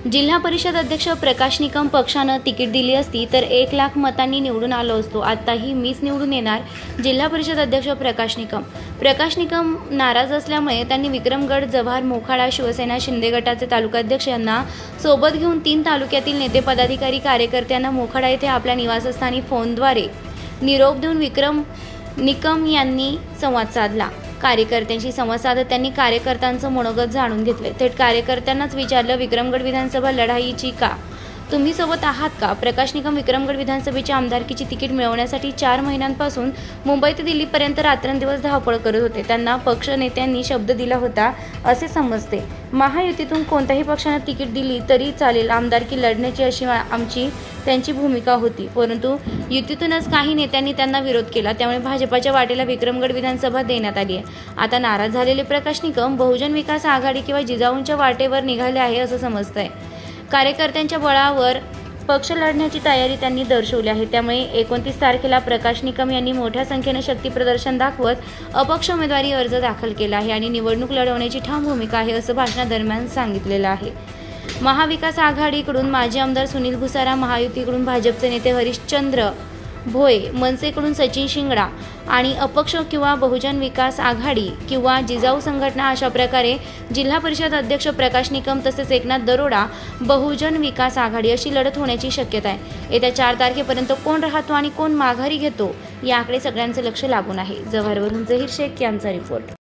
जिल्हा परिषद अध्यक्ष प्रकाश निकम पक्षानं तिकीट दिली असती तर 1,00,000 मतांनी निवडून आलो असतो. आताही मीच निवडून येणार. जिल्हा परिषद अध्यक्ष प्रकाश निकम नाराज असल्यामुळे त्यांनी विक्रमगड, जव्हार, मोखाडा, शिवसेना, शिंदे गटाचे तालुकाध्यक्ष यांना सोबत घेऊन 3 तालुक्यातील नेते, पदाधिकारी, कार्यकर्त्यांना मोखाडा येथे आपल्या निवासस्थानी फोनद्वारे निरोप देऊन निकम यांनी संवाद साधला. कार्यकर्त्यांशी संवाद साधत त्यांनी कार्यकर्त्यांचं मनोगत जाणून घेतले. थेट कार्यकर्त्यांनाच विचारलं, विक्रमगड विधानसभा लढाईची का? तुम्ही सोबत आहात का? प्रकाश निकम विक्रमगड विधानसभेच्या आमदारकीची तिकीट मिळवण्यासाठी 4 महिन्यांपासून मुंबई ते दिल्लीपर्यंत रात्रंदिवस धावपळ करत होते. त्यांना पक्ष नेत्यांनी शब्द दिला होता असे समजते. महायुतीतून कोणत्याही पक्षानं तिकीट दिली तरी चालेल, आमदारकी लढण्याची अशी त्यांची भूमिका होती. परंतु युतीतूनच काही नेत्यांनी त्यांना विरोध केला. त्यामुळे भाजपाच्या वाटेला विक्रमगड विधानसभा देण्यात आली आहे. आता नाराज झालेले प्रकाश निकम बहुजन विकास आघाडी किंवा जिजाऊंच्या वाटेवर निघाले आहे असं समजतंय. कार्यकर्त्यांच्या बळावर पक्ष लढण्याची तयारी त्यांनी दर्शवली आहे. त्यामुळे 29 तारखेला प्रकाश निकम यांनी मोठ्या संख्येने शक्ती प्रदर्शन दाखवत अपक्ष उमेदवारी अर्ज दाखल केला आहे आणि निवडणूक लढवण्याची ठाम भूमिका आहे असं भाषणादरम्यान सांगितलेलं आहे. महाविकास आघाडीकडून माजी आमदार सुनील भुसारा, महायुतीकडून भाजपचे नेते हरिश्चंद्र भोये, मनसेकडून सचिन शिंगडा आणि अपक्ष किंवा बहुजन विकास आघाडी किंवा जिजाऊ संघटना, अशा प्रकारे जिल्हा परिषद अध्यक्ष प्रकाश निकम तसेच एकनाथ दरोडा बहुजन विकास आघाडी अशी लढत होण्याची शक्यता आहे. येत्या 4 तारखेपर्यंत कोण राहतो आणि कोण माघारी घेतो याकडे सगळ्यांचे लक्ष लागून आहे. जव्हारवरून झहीर शेख यांचा रिपोर्ट.